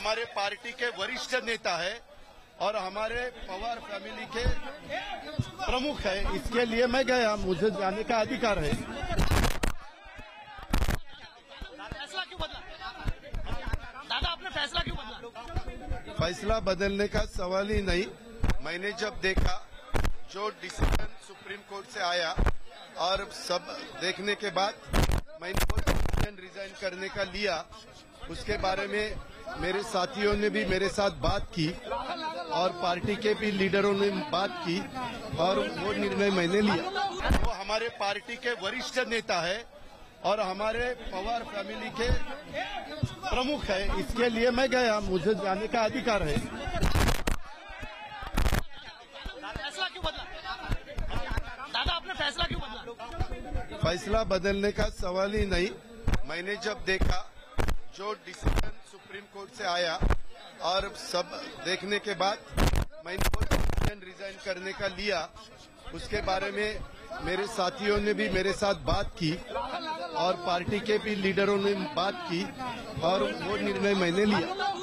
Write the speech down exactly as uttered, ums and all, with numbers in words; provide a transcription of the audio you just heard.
हमारे पार्टी के वरिष्ठ नेता है और हमारे पवार फैमिली के प्रमुख है। इसके लिए मैं गया, मुझे जाने का अधिकार है। फैसला क्यों बदला दादा, आपने फैसला क्यों बदला? फैसला बदलने का सवाल ही नहीं। मैंने जब देखा जो डिसीजन सुप्रीम कोर्ट से आया और सब देखने के बाद मैंने वो डिसीजन रिजाइन करने का लिया। उसके बारे में मेरे साथियों ने भी मेरे साथ बात की और पार्टी के भी लीडरों ने बात की और वो निर्णय मैंने लिया। वो हमारे पार्टी के वरिष्ठ नेता है और हमारे पवार फैमिली के प्रमुख है। इसके लिए मैं गया, मुझे जाने का अधिकार है। फैसला क्यों बदला दादा, आपने फैसला क्यों बदला? फैसला बदलने का सवाल ही नहीं। मैंने जब देखा जो डिसीजन सुप्रीम कोर्ट से आया और सब देखने के बाद मैंने वो डिसीजन रिजाइन करने का लिया। उसके बारे में मेरे साथियों ने भी मेरे साथ बात की और पार्टी के भी लीडरों ने बात की और वो निर्णय मैंने लिया।